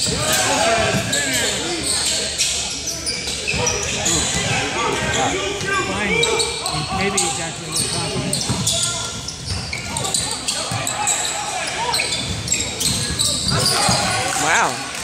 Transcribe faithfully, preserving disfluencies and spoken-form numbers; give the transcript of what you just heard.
Fine. Maybe he's actually a little confident. Wow.